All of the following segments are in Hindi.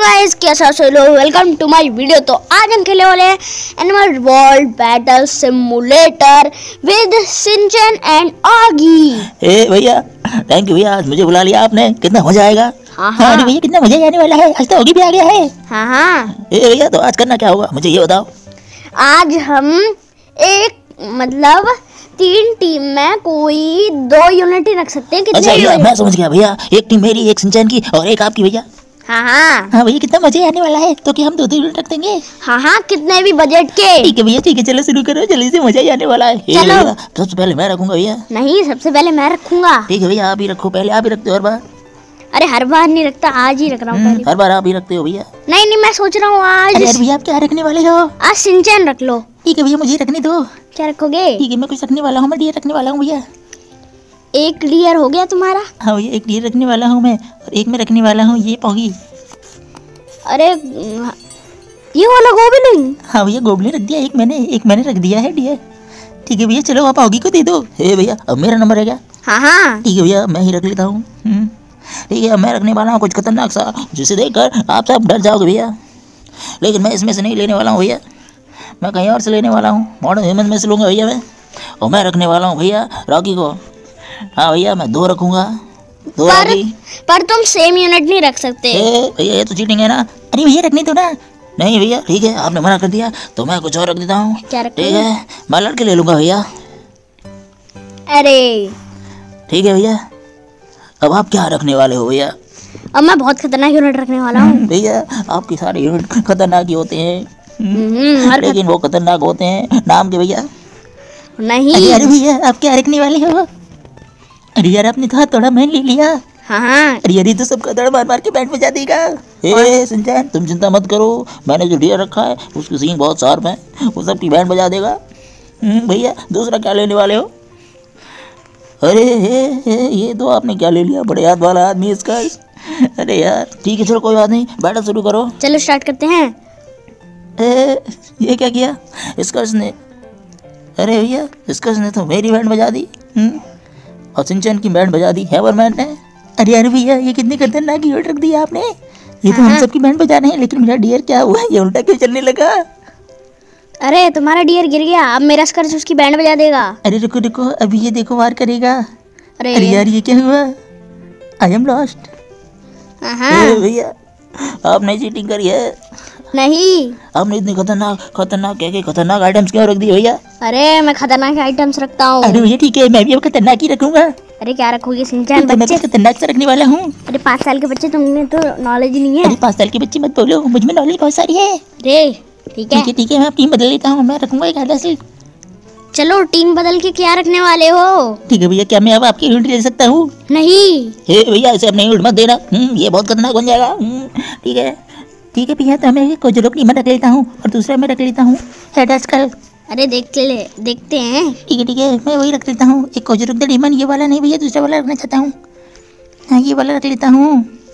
गाइस, कैसा सो लोग, वेलकम टू माय वीडियो। तो आज हम खेलने वाले हैं animal world battle simulator with Shinchan and Oggy. ए भैया, थैंक यू भैया, आज मुझे बुला लिया आपने, कितना मजा आएगा। हाँ अरे भैया, कितना मजा आने वाला है, आज तो ऑगी भी आ गया है। हाँ। ए भैया, तो आज करना क्या होगा मुझे ये बताओ। आज हम एक मतलब 3 टीम में कोई 2 यूनिट ही रख सकते हैं। कितने? अच्छा भैया, मैं समझ गया भैया, एक टीम मेरी, एक सिंचन की और एक आपकी भैया। हाँ भैया, कितना मजा आने वाला है। तो क्या हम 2 यूनिट रख देंगे? हाँ, कितने भी बजट के। ठीक है भैया, ठीक है, चलो शुरू करो, जल्दी से, मजा ही आने वाला है। चलो। भैया, सबसे पहले मैं रखूंगा भैया। नहीं, सबसे पहले मैं रखूंगा। ठीक है भैया, आप ही रखो, पहले आप ही रखते हो हर बार। अरे हर बार नहीं रखता, आज ही रख रहा हूँ। हर बार आप ही रखते हो भैया। नहीं, मैं सोच रहा हूँ आज। अरे भैया, आप क्या रखने वाले हो? आज सिंचन रख लो। ठीक है भैया, मुझे रखने दो। क्या रखोगे? ठीक है, मैं कुछ रखने वाला हूँ, मैं डियर रखने वाला हूँ भैया। एक डियर हो गया तुम्हारा? हाँ भैया, एक डियर रखने वाला हूँ मैं, और एक मैं रखने वाला हूँ ये पॉगी। अरे ये वाला गोबलिन। हाँ भैया, गोबलिन रख दिया, एक मैंने रख दिया है डियर। ठीक है भैया, चलो आप ऑगी को दे दो। हे भैया, अब मेरा नंबर है क्या? हाँ। ठीक है भैया, मैं ही रख लेता हूँ। ठीक है, मैं रखने वाला हूँ कुछ खतरनाक सा, जिसे देखकर आप सब डर जाओगे भैया। लेकिन मैं इसमें से नहीं लेने वाला हूँ भैया, मैं कहीं और से लेने वाला हूँ, मॉडर्न ह्यूमन में से लूँगा भैया मैं। और मैं रखने वाला हूँ भैया रॉकी को। हाँ भैया, मैं 2 रखूँगा, 2 रॉकी। पर तुम सेम यूनिट नहीं रख सकते। भैया, ये तो चीटिंग है ना। अरे भैया, रखने दो ना। नहीं भैया, ठीक है, आपने मना कर दिया तो मैं कुछ और रख देता हूँ। क्या रखोगे? ठीक है, मैं लड़के ले लूँगा भैया। अरे ठीक है भैया, अब आप क्या रखने वाले हो भैया? अब मैं बहुत खतरनाक यूनिट रखने वाला हूँ। भैया, आपके सारे यूनिट खतरनाक ही होते हैं, लेकिन वो खतरनाक होते हैं नाम के भैया। नहीं। अरे भैया, आप क्या रखने वाले हो? अरे यार, आपने कहा थोड़ा मैं ले लिया। हाँ। अरे यार, ये तो सबका दड़ मार मार के बैंड बजा देगा। ए सिंचन, तुम चिंता मत करो, मैंने जो डियर रखा है उसकी सींग बहुत शार्प है, वो सबकी बैंड बजा देगा। भैया, दूसरा क्या लेने वाले हो? अरे ये तो आपने क्या ले लिया, बड़े याद वाला आदमी इसका। अरे यार, ठीक है, चलो कोई बात नहीं, बैटल शुरू करो। चलो स्टार्ट करते हैं। ये क्या किया स्कर्स ने? अरे भैया, स्कर्स ने तो मेरी बैंड बजा दी, और सिंचन की बैंड बजा दी हैवरमैन ने। अरे यार भैया, ये कितनी खतरनाक यूनिट रख दी आपने। ये तो हम सबकी बैंड बजा रहे हैं, लेकिन मेरा डियर क्या हुआ, ये उल्टा क्यों चलने लगा? अरे तुम्हारा डियर गिर गया, अब मेरा स्कर्स उसकी बैंड बजा देगा। अरे रुको रुको, अभी ये देखो वार करेगा। अरे यार, ये क्या हुआ? I am lost. भैया, आपने चीटिंग करी है। नहीं। आपने इतनी खतरनाक आइटम्स क्यों रख दिए भैया? अरे मैं खतरनाक आइटम्स रखता हूँ। अरे भैया, ठीक है, मैं भी अब खतरनाक ही रखूंगा। अरे क्या रखोगे सिंचन? मैं भी खतरनाक से रखने वाला हूँ। अरे 5 साल के बच्चे, तुमने तो नॉलेज नहीं है। अरे 5 साल के बच्चे मत बोलो, मुझ में नॉलेज बहुत सारी है। अरे ठीक है, ठीक है, मैं टीम बदल लेता हूँ, मैं रखूंगा एक हेडलेस। चलो टीम बदल के क्या रखने वाले हो? ठीक है भैया, क्या मैं अब आपकी यूनिट ले सकता हूँ? नहीं। हे भैया, इसे अपने यूनिट मत देना, ये बहुत खतरनाक बन जाएगा। ठीक है भैया, तो मैं कोजरोक टीम रख लेता हूँ, और दूसरा मैं रख लेता हूँ हेडलेस कल। अरे देखते हैं। ठीक है, मैं वही रख लेता हूँ, एक कोजरोक द डीमन, ये वाला नहीं भैया, दूसरा वाला रखना चाहता हूँ। हाँ, ये वाला रख लेता हूँ,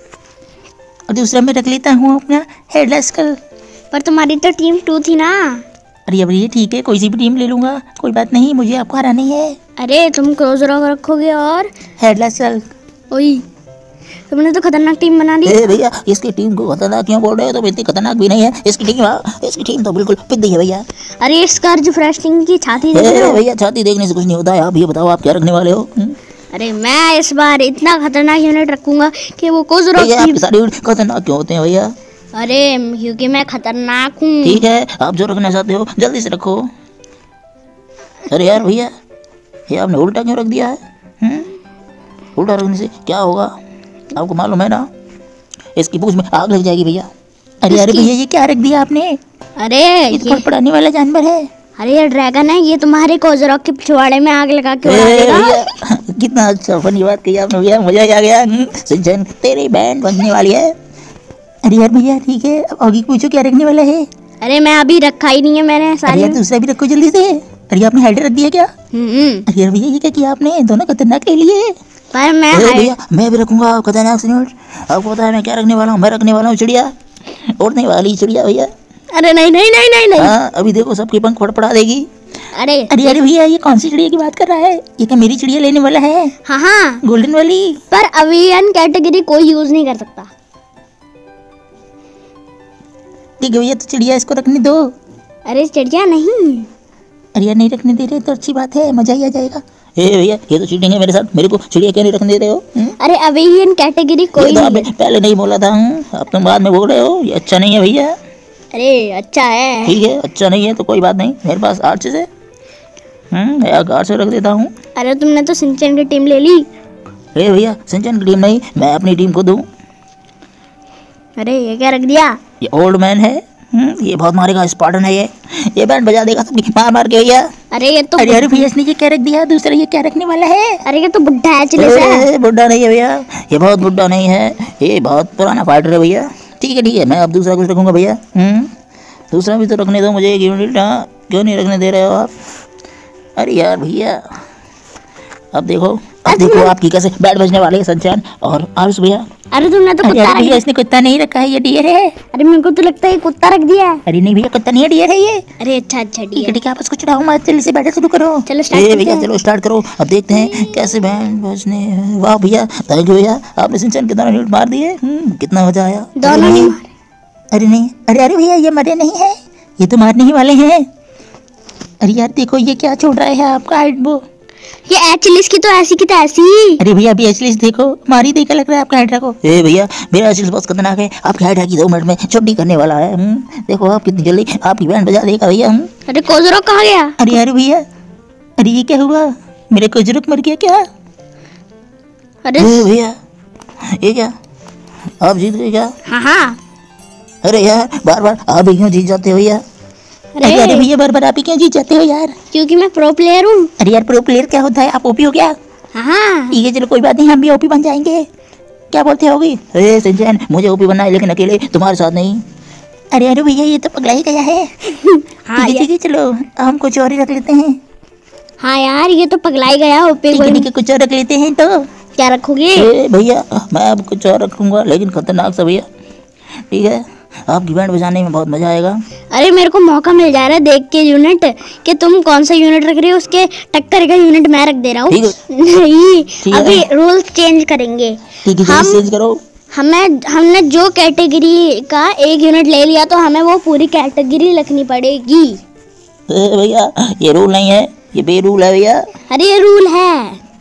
और दूसरा मैं रख लेता हूँ अपना हेडलेस कल। पर तुम्हारी तो टीम 2 थी ना। अरे अब ये ठीक है, कोई सी भी टीम ले लूँगा, कोई बात नहीं, मुझे आपको हराना ही है। अरे तुम क्रोजरॉक रखोगे और हेडलेस कल। ओई, तुमने तो खतरनाक टीम बना दी। भैया, इसकी टीम को खतरनाक क्यों बोल रहे हो? तो इतनी खतरनाक भी नहीं है इसकी टीम तो बिल्कुल पिद्दी है भैया। अरे इस कर्ज फ्रेस्टिंग की छाती देख रहे हो? भैया, छाती देखने से कुछ नहीं होता है, आप ये बताओ आप क्या रखने वाले हो? अरे मैं इस बार इतना खतरनाक यूनिट रखूंगा कि वो कोजरोक की सारी खतरनाक क्यों होते हैं भैया? अरे क्योंकि मैं खतरनाक हूँ। ठीक है, आप जो रखना चाहते हो जल्दी से रखो। अरे यार भैया, ये आपने उल्टा क्यों रख दिया है? उल्टा रखने से क्या होगा आपको मालूम है ना? इसकी पूंछ में आग लग जाएगी भैया। अरे भैया, ये क्या रख दिया आपने? अरे ये तो फड़फड़ाने वाला जानवर है। अरे ये ड्रैगन है, ये तुम्हारे कोजरोक के पिछवाड़े में आग लगा के उड़ा देगा। कितना अच्छा फनी बात कही आपने भैया, मजा ही आ गया। सिंचन, तेरी बैंड बजने वाली है। अरे यार भैया, ठीक है, अब आगे पूछो क्या रखने वाला है? अरे मैं अभी रखा ही नहीं है मैंने सारी। अरे यार, दूसरा भी रखो जल्दी से। अरे आपने हेडर रख दिया क्या? अरे यार भैया, ये क्या किया आपने? दोनों खतरनाक ले लिए। पर मैं भैया, मैं भी रखूंगा खतरनाक यूनिट। आपको पता है मैं क्या रखने वाला हूँ? मैं रखने वाला हूँ चिड़िया, उड़ने वाली चिड़िया भैया। अरे नहीं। हाँ, अभी देखो सबके पंख फड़फड़ा देगी। अरे भैया, ये कौन सी चिड़िया की बात कर रहा है? ये क्या मेरी चिड़िया लेने वाला है? हाँ, गोल्डन वाली। पर अवियन कैटेगरी कोई यूज नहीं कर सकता। ठीक है भैया, तो चिड़िया इसको रखने दो। अरे चिड़िया नहीं। अरे यार नहीं रखने दे रहे तो अच्छी बात है, मजा ही आ जाएगा। ए भैया ये तो चीटिंग है मेरे साथ, मेरे को चिड़िया क्यों नहीं रखने दे रहे हो? अरे अभी इन कैटेगरी कोई तो नहीं है। पहले नहीं बोला था, अब तुम बाद में बोल रहे हो, ये अच्छा नहीं है भैया। अरे अच्छा है। ठीक है, अच्छा नहीं है तो कोई बात नहीं, मेरे पास 8 से मैं 8 से रख देता हूँ। अरे तुमने तो सिंचन की टीम ले ली। अरे भैया सिंचन की टीम नहीं, मैं अपनी टीम को दूँ। अरे ये क्या रख दिया? ये ओल्ड मैन है, ये बहुत मारेगा, स्पार्टन है ये बैंड बजा देगा सबकी मार मार के भैया। अरे ये तो अरे भैया इसने ये क्या रख दिया, दूसरा ये क्या रखने वाला है? अरे ये तो बुड्ढा है, चले से। बुड्ढा नहीं है भैया, ये बहुत बुड्ढा नहीं है, ये बहुत पुराना फाइटर है भैया। ठीक है मैं अब दूसरा कुछ रखूंगा भैया। दूसरा भी तो रखने दो मुझे, एक यूनिट। क्यों नहीं रखने दे रहे हो आप? अरे यार भैया अब देखो आपकी कैसे बैट बजने वाले हैं सज्जन और आरुष भैया। अरे तुमने तो कुत्ता रख दिया। इसने कुत्ता नहीं रखा है, ये डियर है। अरे मेरे को तो लगता है कुत्ता रख दिया है। अरे नहीं भैया कुत्ता नहीं है, डियर है ये। अरे अच्छा ठीक है आप उसको चढ़ाओ मत, जल्दी से बैठे शुरू करो। चलो स्टार्ट भैया चलो स्टार्ट करो, अब देखते हैं कैसे बैंड बजने। वाह भैया थैंक यू भैया, आपने सिंचन के दोनों मार दिए। कितना मजा आया। दोनों नहीं। अरे नहीं, अरे भैया ये मरे नहीं है, ये तो मारने ही वाले हैं। अरे यार देखो ये क्या छोड़ रहा है आपका हाइड वो, ये एचलिस की तो ऐसी की तैसी। अरे भैया अभी एचलिस देखो मारी देखा लग रहा है आपका हाइड्रा को। ए भैया मेरा एचलिस बहुत खतरनाक है, आपकी हाइड्रा की 2 मिनट में छुट्टी करने वाला है। देखो आप कितनी जल्दी आपकी बैंड बजा देगा भैया। अरे कोजरो कहाँ गया? अरे भैया अरे ये क्या हुआ, मेरे कोजरो मर गया क्या? अरे भैया ये क्या, आप जीत गए क्या? हाँ। अरे यार बार बार आप ही क्यों जीत जाते हो भैया? अरे भैया बार बार आप ही क्यों जीत जाते हो यार? क्योंकि मैं प्रो प्लेयर हूँ। अरे यार प्रो प्लेयर क्या होता है, आप ओपी हो क्या? हाँ ठीक है चलो कोई बात नहीं, हम भी ओपी बन जाएंगे। क्या बोलते होगी? अरे सिंचन मुझे ओपी बनना है लेकिन अकेले, तुम्हारे साथ नहीं। अरे भैया ये तो पगला ही गया है। हाँ ठीक है चलो हम कुछ और ही रख लेते हैं। हाँ यार ये तो पगला ही गया। ओपी ठीक है कुछ और रख लेते हैं। तो क्या रखोगे? भैया मैं अब कुछ और रखूंगा लेकिन खतरनाक सा भैया। ठीक है आपकी बैंड बजाने में बहुत मजा आएगा। अरे मेरे को मौका मिल जा रहा है देख के यूनिट कि तुम कौन सा यूनिट रख रहे हो, उसके टक्कर का यूनिट मैं रख दे रहा हूँ। नहीं अभी रूल्स चेंज करेंगे। ठीक है चेंज करो। हमने जो कैटेगरी का एक यूनिट ले लिया तो हमें वो पूरी कैटेगरी रखनी पड़ेगी। भैया ये रूल नहीं है, ये बेरूल है भैया। अरे ये रूल है।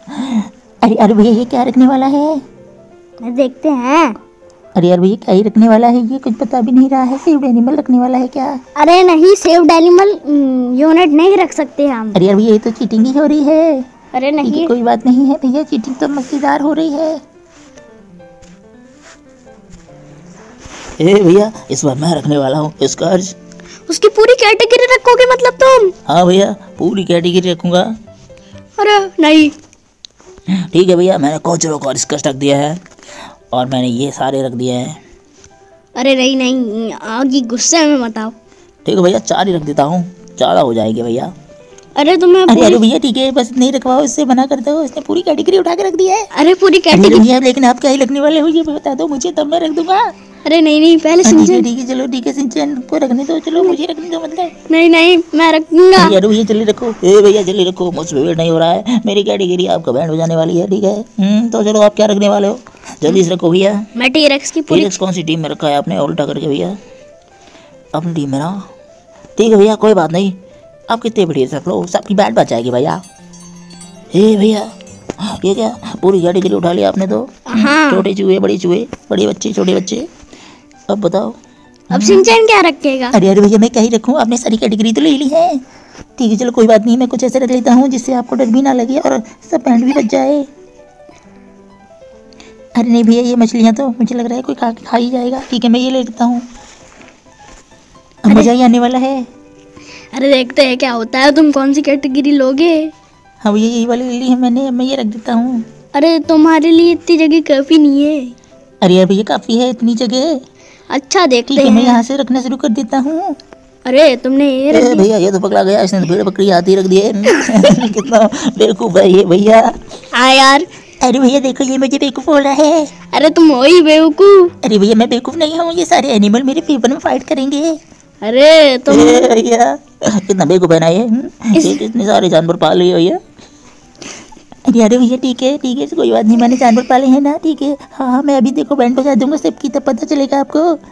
अरे भैया ये क्या रखने वाला है? देखते हैं। अरे यार भैया क्या ही रखने वाला है, ये कुछ पता भी नहीं रहा है। सेव्ड एनिमल रखने वाला है क्या? अरे नहीं सेव्ड एनिमल यूनिट नहीं रख सकते हम। अरे यार भैया ये तो चीटिंग ही हो रही है। अरे नहीं कोई बात नहीं है भैया, चीटिंग तो मजेदार हो रही है। भैया इस बार मैं रखने वाला हूँ स्कर्ज। उसकी पूरी कैटेगरी रखोगे मतलब तुम? हाँ भैया पूरी कैटेगरी रखूंगा। अरे नहीं। ठीक है भैया मैंने कोचरों को स्कर्ज रख दिया है और मैंने ये सारे रख दिए हैं। अरे नहीं आगे गुस्से में मत आओ। ठीक है भैया 4 ही रख देता हूँ, 4 हो जाएंगे भैया। अरे तुम्हें अरे भैया ठीक है बस नहीं रखवाओ, इससे मना कर दो, इसने पूरी कैटेगरी उठा के रख दी है। अरे पूरी कैटेगरी लेकिन आप क्या ही रखने वाले हो ये बता दो मुझे, तब मैं रख दूंगा। अरे नहीं पहले सिंचन। ठीक है चलो ठीक है सिंचन को रखने दो, चलो मुझे रखने दो मतलब। नहीं मैं रखूंगा। यार भैया जल्दी रखो, भैया जल्दी रखो, मुझसे वेट नहीं हो रहा है, मेरी कैटेगरी आपका बैंड बजाने वाली है। ठीक है तो चलो आप क्या रखने वाले हो, जल्दी से रखो भैया। मैं टी-रेक्स की पूरी। टी-रेक्स कौन सी टीम में रखा है आपने उल्टा करके भैया? अपनी टीम में ना। ठीक है भैया कोई बात नहीं, आप कितने बढ़िया रख लो, सबकी बैंड बचाएगी भैया। भैया ये क्या पूरी कैटेगरी उठा लिया आपने तो? हाँ। छोटे चूहे बड़े चूहे, बड़े बच्चे छोटे बच्चे, अब बताओ अब सिंचन क्या रखेगा? अरे भैया मैं क्या ही रखूँ, आपने सारी कैटेगरी तो ले ली है। ठीक है चलो कोई बात नहीं, मैं कुछ ऐसे रख लेता हूँ जिससे आपको डर भी ना लगे और सब बैंड भी बच जाए। अरे नहीं भैया ये मछलियाँ तो मुझे लग रहा है कोई खा ही जाएगा। ठीक है मैं ये ले लेता हूँ, अब मजा ही आने वाला है। अरे देखते हैं क्या होता है। तुम कौन सी कैटेगरी लोगे? हाँ भैया यही वाली ले ली है मैंने, मैं ये रख देता हूँ। अरे तुम्हारे लिए इतनी जगह काफी नहीं है। अरे यार भैया काफी है इतनी जगह। अच्छा देखते हैं। मैं यहाँ से रखना शुरू कर देता हूँ। अरे तुमने ये रख दिया। भैया ये तो पकड़ा गया, इसने भेड़ बकरी हाथी रख दिए। कितना बेवकूफ है ये भैया। हाँ यार। अरे भैया देखो ये मुझे बेवकूफ बोल रहा है। अरे तुम हो ही बेवकूफ। अरे भैया मैं बेवकूफ नहीं हूँ, ये सारे एनिमल मेरे फेवर में फाइट करेंगे। अरे तुम भैया कितना बेवकूफ है ना ये, इतने सारे जानवर पाल लिए भैया। अरे भैया ठीक है कोई बात नहीं, मैंने जानवर पाले हैं ना। ठीक है हाँ मैं अभी देखो बैंड बजा दूंगा सबकी, तब पता चलेगा आपको।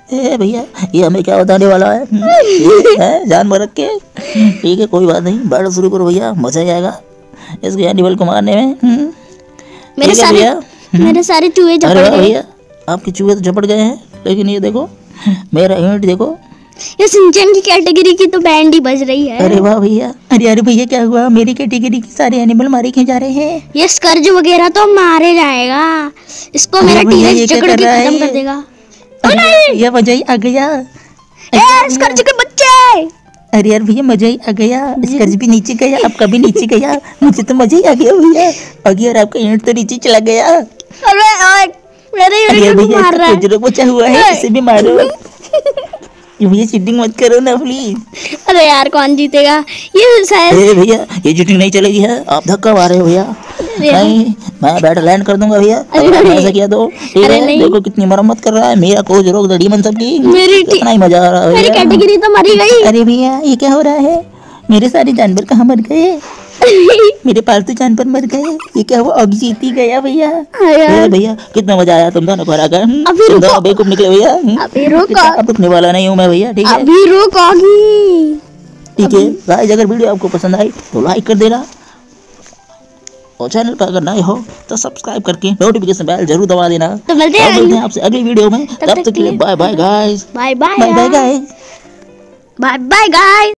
ए भैया, ये हमें क्या बताने वाला है? ये है जानवर रख के। ठीक है, कोई बात नहीं, बैठो, शुरू करो भैया, मजा ही आएगा इसके एनिमल को मारने में। मेरे ठीक है सारे भैया। मेरे सारे चूहे अरे झपट वाह गए। भैया, आपके चूहे तो झपट गए हैं, लेकिन ये देखो मेरा ईंट देखो। ये सिंचन की कैटेगरी की तो बैंड ही बज रही है। अरे वाह भैया, अरे भैया क्या हुआ? मेरी कैटेगरी के सारे एनिमल मारे क्यों जा रहे हैं? ये स्कर्ज वगैरह तो मारे जाएगा, इसको मेरा अरे भैया, ये टीरेस क्या जकड़ कर के रहा खत्म है? कर देगा। अरे ये मजा ही आ गया। ए स्कर्ज के बच्चे! अरे यार भैया, मजा ही आ गया। स्कर्ज भी नीचे गया, आपका भी नीचे गया, मुझे तो मजा ही आ गया भैया। अगे यार आपका ईंट तो नीचे चला गया। अरे ओए, मेरे अरे यार यूनिट को भैया, मार रहा है। जो बचा हुआ है इसे भी मारो। ये भैया चीटिंग मत करो ना प्लीज। अरे यार कौन जीतेगा? ये शायद अरे भैया, ये चीटिंग नहीं चलेगी है, आप धक्का मार रहे हो भैया। नहीं, मैं बैट लैंड कर दूंगा भैया, अगर आपने ऐसा किया तो। ठीक अरे है, नहीं। देखो कितनी मरम्मत कर रहा है मेरा कोच, रोक द डीमन सबकी। मेरी कितना ही मजा आ रहा है मेरी भैया। कैटेगरी तो मरी गई। अरे भैया, ये क्या हो रहा है? मेरे सारे जानवर कहाँ मर गए? मेरे पालतू जानवर मर गए। ये क्या हुआ? ऑगी जीती गया भैया। यार। भैया कितना मजा आया तुम दोनों को हराकर। अभी तुम रुको। दोनों बेवकूफ निकले भैया। अभी रुको। अब रुकने वाला नहीं हूँ मैं भैया। ठीक है, अभी रुकोगी। ठीक है गाइस, अगर वीडियो आपको पसंद आई तो लाइक कर देना, और चैनल पर अगर नए हो तो सब्सक्राइब करके नोटिफिकेशन बेल जरूर दबा देना। तो मिलते और मिलते हैं हैं आपसे अगली वीडियो में। तब तक के लिए bye bye guys. Bye bye bye bye guys. Bye bye guys.